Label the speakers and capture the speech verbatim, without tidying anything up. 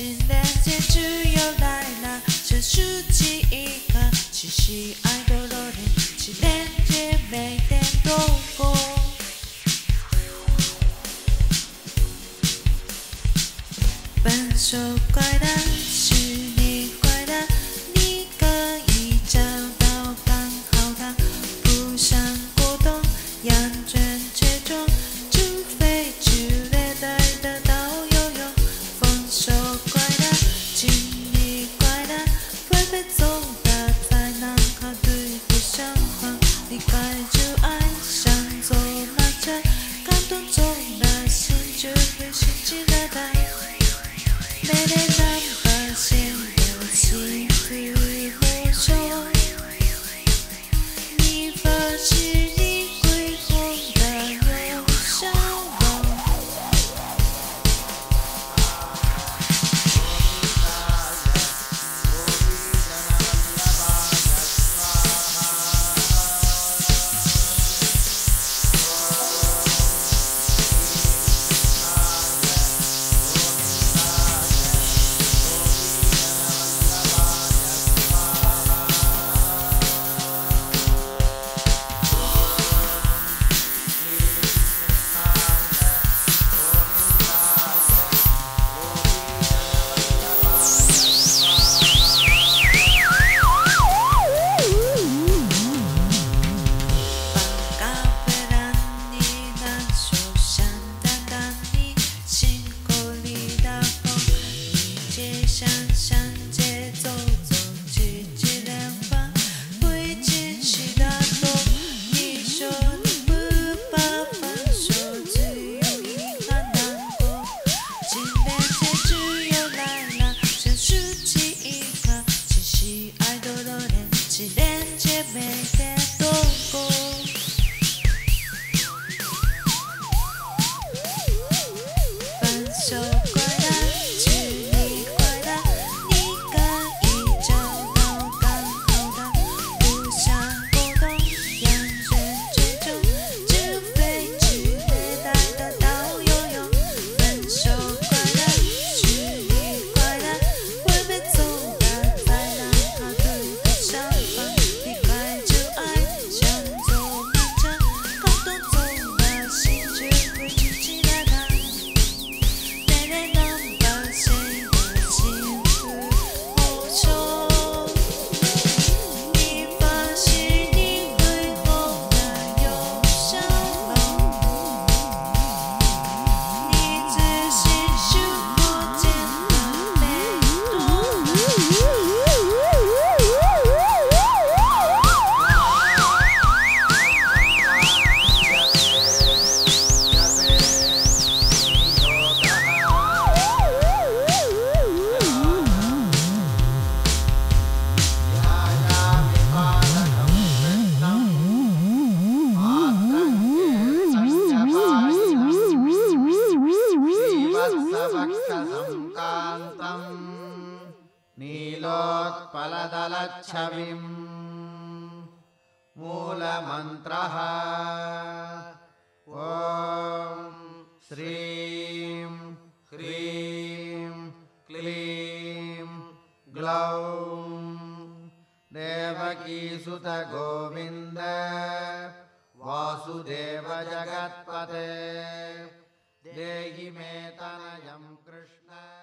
Speaker 1: 情人节就要来了，这是记一个七夕爱的热恋，情人节每天都过。分手快乐，是你快乐，你可以找到刚好的，不想过冬，养成这种，除非剧烈带得到游泳。分手快乐，请你快乐，会被揍的才能靠对不上话，离开就爱上走马车，感动中的心就会兴起了的。没人能发现我幸福魔手，你发现你恢宏的有笑容。想象节奏走起起莲花，会惊喜的痛。你说你不怕分手，只有遗憾难过。情人节就要来了，全是记忆卡，七夕爱的热恋，情人节每天都过。分手快乐。
Speaker 2: नीलोत्पलदलच्छविं मूलमन्त्रः ॐ श्रीं ह्रीं क्लीं ग्लौं देवकीसुत गोविन्द वासुदेव जगत्पते देहि मे तनयं कृष्ण।